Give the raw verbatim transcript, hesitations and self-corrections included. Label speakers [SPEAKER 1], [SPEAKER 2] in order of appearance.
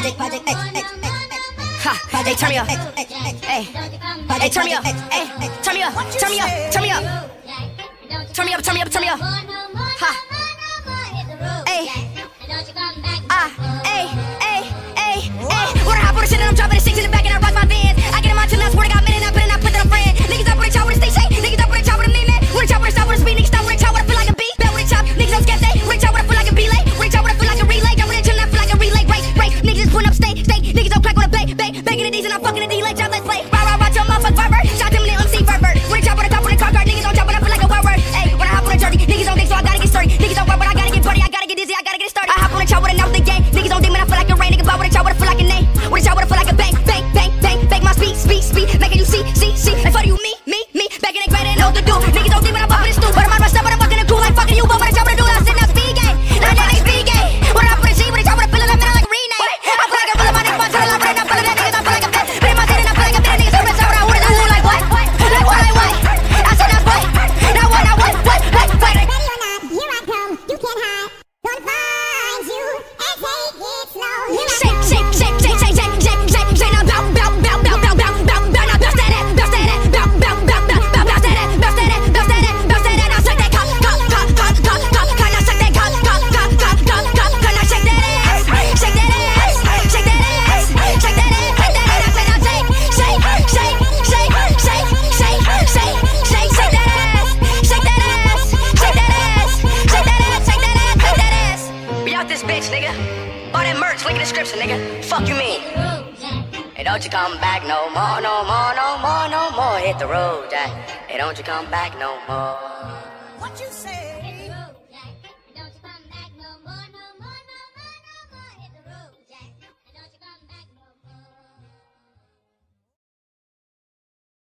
[SPEAKER 1] project, project, hey, hey,
[SPEAKER 2] ha, hey, turn me up. Hey, hey, turn me up. Hey, turn me up. Turn me up. Turn me up. Turn me up. Turn me up. Turn me up. Ha. Hey. Ah. Hey. Hey. Hey. Hey. Wanna hop on the shit and I'm dropping the six in the back and I rock my Vans. I get in my chill, I swear to God, man, and I put it, I put that on friend. Niggas up with a chop with a station. Niggas up with a chop with a me, man. With a chop with a stop with a speed. Niggas stop with a chop with a feel like a beat. Bell with a chop. Niggas don't skip that. With a chop with a feel like a belay. With a chop with a feel like a relay. Got with a chill and I feel like a relay. Race, race. Niggas just putting up steak, steak. Niggas don't crack with a bake, bake. Baking the D's and I'm fucking the D like job, let's play. Rah, rah, rah, your motherfucker pervert. Shot them in the M C pervert. With a chop with a cop with a car cart. Niggas don't chop, but I feel like a word word. Hey, when I hop on a jersey, niggas don't think so I gotta get sturdy. Niggas don't work, but I gotta get buddy. I gotta get dizzy, I gotta get started. I hop on a chop with a now with the gang. Niggas don't think, man, I feel like a rain. Nigga ball with a chop with a feel like a name. With a chop with a feel like a bang, bang, bang, bang. Bang my speed, speed, speed. Making you see, see, see. Like for you, me, me, me. Back in the grade, ain't know what to do. Niggas don't think when I'm up in the stool. But I'm on my stuff, but I'm fucking the cool. Like fucking you, but when I chop with a dude, I'm sitting out speed game. Now that ain't speed game. When I put a G with a chop with a feel like I'm like rename. I feel like a feel my nigga, my turtle, I'm right now. Feel like that niggas, I feel like a bitch. But in my head, and I feel like a bitch. Niggas are rich, I would have like what? Like what, like what? I said that's what. Now what, now what, what, what, what?
[SPEAKER 3] Ready or not, here I come. You can't hide. Gonna find you and take it slow.
[SPEAKER 2] Shake, shake, shake, shake, shake, shake, shake, shake, shake. Now bounce, bounce, bounce, bounce, bounce, bounce, bounce, bounce. Now bounce that ass, bounce that ass, bounce, bounce, bounce, bounce, bounce, bounce that ass, bounce that ass, bounce that ass, bounce that ass. Now shake that cock, cock, cock, cock, cock, cock, cock. Now shake that cock, cock, cock, cock, cock, cock, cock. Now shake that ass, shake that ass, shake that ass, shake that ass, shake that ass. Now shake, shake, shake, shake, shake, shake, shake, shake, shake that ass, shake that ass, shake that ass, shake that ass, shake that ass, shake that ass. We out this bitch, nigga. All that merch, link in the description, nigga. Fuck you mean? Hey, don't you come back no more, no more, no more, no more. Hit the road, Jack. Hey, don't you come back no more.